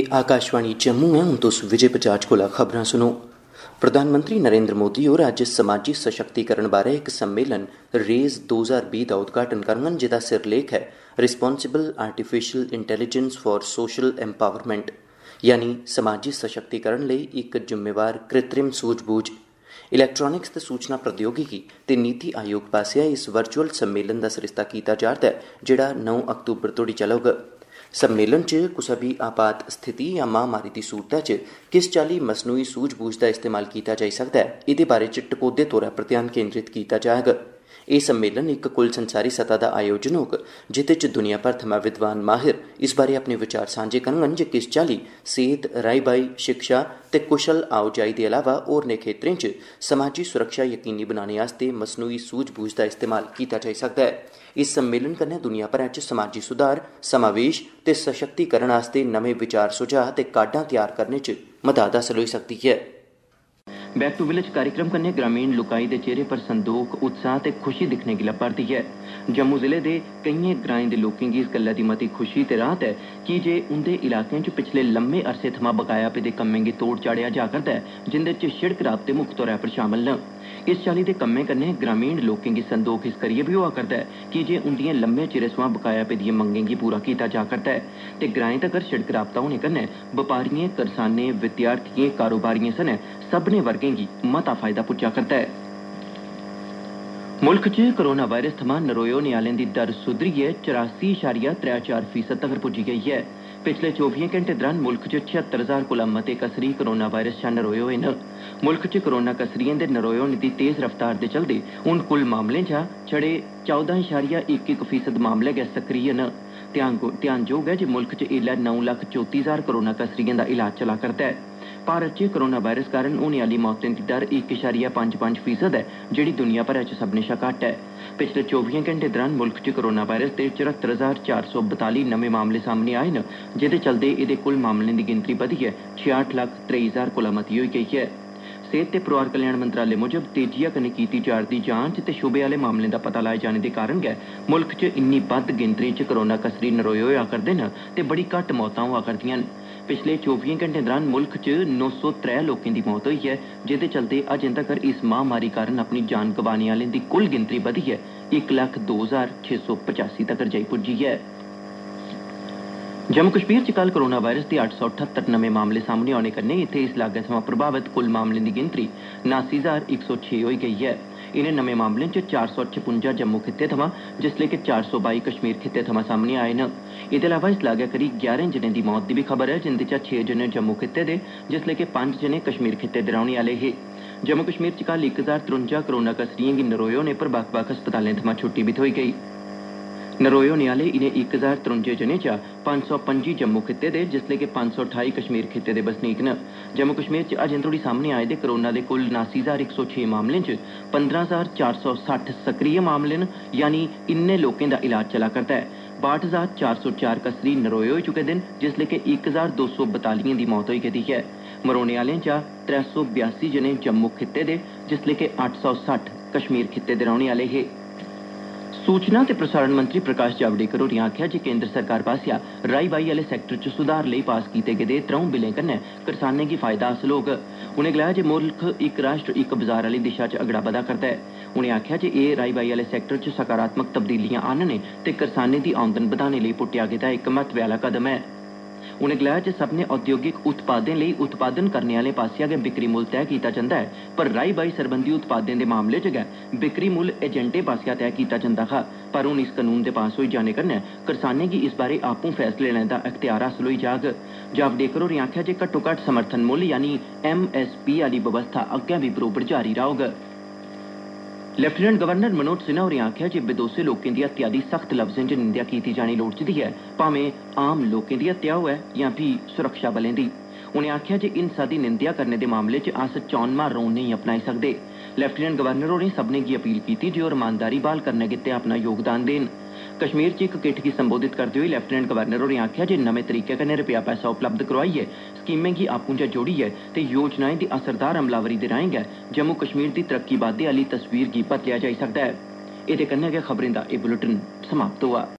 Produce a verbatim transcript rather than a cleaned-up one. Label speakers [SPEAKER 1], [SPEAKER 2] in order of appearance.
[SPEAKER 1] एह् आकाशवाणी जम्मू है। हूँ तुस विजय बजाज कोला खबरां सुनो। प्रधानमंत्री नरेंद्र मोदी होर अज्ज समाजी सशक्तिकरण बारै इक सम्मेलन रेज दो हज़ार बीह् दा उद्घाटन करङन, जेदा सिरलेख है responsible artificial intelligence for social empowerment, यानी समाजी सशक्तिकरण लेई इक जिम्मेवार कृत्रिम सूझबूझ। इलैक्ट्रॉनिक्स ते सूचना प्रौद्योगिकी ते नीति आयोग पासेआ इस वर्चुअल सम्मेलन दा सरिस्ता कीता जा'रदा ऐ, जेहड़ा नौ अक्तूबर तोड़ी चलग। सम्मेलन च कुसै बी आपात स्थिति या महामारी दी सूरतै च किस चाल्ली मसनूई सूझबूझ दा इस्तेमाल कीता जाई सकदा ऐ, एह्दे बारे च टकोह्दे तौरा पर ध्यान केंद्रित कीता जाग। एह् सम्मेलन इक कुल संसारी सतह दा आयोजन होग, जेह्दे च दुनिया भर थमां विद्वान माहिर इस बारे अपने विचार सांझे करङन जे किस चाल्ली सेहत, राई बाई, शिक्षा ते कुशल आओजाई दे अलावा होरनें खेत्तरें च समाजी सुरक्षा यकीनी बनाने आस्तै मसनूई सूझबूझ दा इस्तेमाल कीता जाई सकदा ऐ। इस सम्मेलन कन्नै दुनिया भरै च समाजी सुधार, समावेश ते सशक्तिकरण आस्तै नमें विचार सुझाऽ ते काह्डां तैयार करने च मदद हासल होई सकदी ऐ।
[SPEAKER 2] बैक टू विलेज कार्यक्रम कन्नै ग्रामीण लुकाई दे चेहरे पर संदोख, उत्साह ते खुशी दिक्खने गी लब्भा'रदी ऐ। जम्मू जिले दे केइयें ग्राएं दे लोकें गी इस गल्लै दी मती खुशी ते राहत ऐ कि जे उंदे इलाकें च पिछले लम्मे अरसे थमां बकाया पेदे कम्में गी तोड़ चाढ़ेआ जा करदा ऐ, जिंदे च शिड़क राबते मुक्ख तौरा पर शामल न। इस चाल्ली दे कम्में कन्नै ग्रामीण लोकें गी संदोख इस करियै बी होआ करदा ऐ कि जे उंदिएं लम्मे चिरे सोयां बकाया पेदिएं मंगें गी पूरा कीता जा करदा ऐ ते ग्राएं तगर शिड़क राबता होने कन्नै बपारिएं, करसानें, विद्यार्थिएं, कारोबारिएं सने सब्भनें वर्गें गी मता फायदा पुज्जा करदा ऐ। मुल्ख च कोरोना वायरस थमां नरोए होने आह्लें दी दर सुधरियै चौरासी इशारिया त्रै चार फीसद तगर पुज्जी गेई ऐ। पिछले चौबियें घैंटे दौरान मुल्ख च छिहत्तर हजार कोला मते कसरी कोरोना वायरस शा नरोए होए न। मुल्ख च कोरोना कसरियें दे नरोए होने दी तेज रफ्तार दे चलदे हून कुल मामलें चा छड़े चौदां इशारिया इक इक फीसद मामले गै सक्रिय न। ध्यानजोग ऐ जे मुल्ख च ऐल्लै नौ लक्ख चौत्ती हजार कोरोना कसरियें दा इलाज चला करदा ऐ। भारत च कोरोना वायरस कारण होने आह्ली मौतें दी दर इक इशारिया पंज पंज फीसद ऐ, जेह्ड़ी दुनिया भरै च सभनें शा घट्ट ऐ। पिछले चौबियें घैंटे दौरान मुल्ख च कोरोना वायरस दे चौहत्तर हजार चार सौ बताली नमें मामले सामने आए न, जेह्दे चलदे एह्दे कुल मामलें दी गिनतरी बधियै छियाठ लक्ख त्रेई हजार कोला मती होई गेई ऐ। सेहत ते परोआर कल्याण मंत्रालय मुजब तेजिया कन्नै कीती जा'रदी जांच ते शुबे आह्ले मामलें दा पता लाए जाने दे कारण गै मुल्ख च इन्नी बद्ध गिनतरी च कोरोना कसरी नरोए होआ करदे न ते बड़ी घट्ट मौतां होआ करदियां न। पिछले चौबियें घैंटें दौरान मुल्ख च नौ सौ त्रै लोकें दी मौत होई ऐ, जेह्दे चलदे अजें तगर इस महामारी कारण अपनी जान गंवाने आह्लें दी कुल गिनतरी बधियै इक लक्ख दो हजार छे सौ पचासी तगर जाई पुज्जी ऐ। जम्मू कश्मीर च कल कोरोना वायरस दे अट्ठ सौ अठहत्तर नमें मामले सामने औने कन्नै इत्थै इस लागै थमां प्रभावित कुल मामलें दी गिनतरी नासी हजार इक सौ छे होई गेई ऐ। इनें नमें मामलें च चार सौ छपुंजा जम्मू खित्ते थमां, जिसलै कि चार सौ बाई कश्मीर खित्ते थमां सामने आए न। एह्दे अलावा इस लागै करी ग्यारहें जनें दी मौत दी बी खबर ऐ, जिंदे चा छे जने जम्मू खित्ते दे, जिसलै कि पंज जने कश्मीर खित्ते दे रौह्ने आह्ले हे। जम्मू कश्मीर च कल इक हजार त्रुंजा कोरोना कसरियें गी नरोए होने पर बक्ख बक्ख अस्पतालें थमां छुट्टी बी थ्होई गेई। नरोए होने आह्ले इनें इक हजार त्रुंजे जनें चा पंज सौ पंजी जम्मू खित्ते दे, जिसलै कि पंज सौ ठाई कश्मीर खित्ते दे बसनीक न। जम्मू कश्मीर च अजें तोड़ी सामने आए दे कोरोना दे कुल नासी हजार इक सौ छे मामलें च पंदरां हजार चार सौ सट्ठ सक्रिय मामले न, यानी इन्ने लोकें दा इलाज चला करदा ऐ। बाह्ठ हजार चार सौ चार कसरी नरोए होई चुके दे न, जिसलै कि इक हजार दो सौ बतालियें दी मौत होई गेदी ऐ। मरोने आह्लें चा त्रै सौ ब्यासी जने जम्मू खित्ते दे, जिसलै कि अट्ठ सौ सट्ठ कश्मीर खित्ते दे रौह्ने आह्ले हे। सूचना ते प्रसारण मंत्री प्रकाश जावड़ेकर होरें आखेआ जे केंद्र सरकार पासेआ राई बाई आह्ले सैक्टर च सुधार लेई पास कीते गेदे त्रौं बिलें कन्नै करसानें गी फायदा हासल होग। उनें गलाया जे मुल्ख इक राष्ट्र इक बजार आह्ली दिशा च अगड़ा बधा करदा ऐ। उनें आखेआ जे एह् राई बाई आह्ले सैक्टर च सकारात्मक तब्दीलियां आह्नने ते करसानें दी औंदन बधाने लेई पुट्टेआ गेदा इक महत्वै आह्ला कदम ऐ। उनें गलाया जे सब्भनें औद्योगिक उत्पादें लेई उत्पादन करने आह्लें पासेआ गै बिक्री मुल्ल तैऽ कीता जंदा ऐ, पर राई बाई सरबंधी उत्पादें दे मामले च गै बिक्री मुल्ल एजेंटें पासेआ तैऽ कीता जंदा हा। पर हून इस कानून दे पास होई जाने कन्नै करसानें गी इस बारै आपूं फैसले लैने दा अख्तियार हासल होई जाग। जावड़ेकर होरें आखेआ जे घट्टो घट्ट समर्थन मुल्ल यानी एम एस पी आह्ली बवस्था अग्गें बी बरोबर जारी रौह्ग। लेफ्टिनेंट गवर्नर मनोज सिन्हा होरें आखेआ जे बेदोसे लोकें दी हत्या दी सख्त लफ्जें च निंदेआ कीती जानी लोड़चदी ऐ, भामें आम लोकें दी हत्या होऐ जां फ्ही सुरक्षा बलें दी। उनें आखेआ जे हिंसा दी निंदेआ करने दे मामले च अस चौनमा रौं नेईं अपनाई सकदे। लेफ्टिनेंट गवर्नर होरें सभनें गी अपील कीती जे ओह् रमानदारी ब्हाल करने गित्तै अपना योगदान देन। कश्मीर च इक किट्ठ गी संबोधित करदे होई लेफ्टिनेंट गवर्नर होरें आखेआ जे नमें तरीके कन्नै रपेआ पैसा उपलब्ध करोआइयै स्कीमें गी आपूं च जोड़ियै ते योजनाएं दी असरदार अमलावरी दे राएं गै जम्मू कश्मीर दी तरक्की बाद्दे आह्ली तस्वीर गी बदलेआ जाई सकदा ऐ। एह्दे कन्नै गै खबरें दा एह् बुलेटिन समाप्त होआ।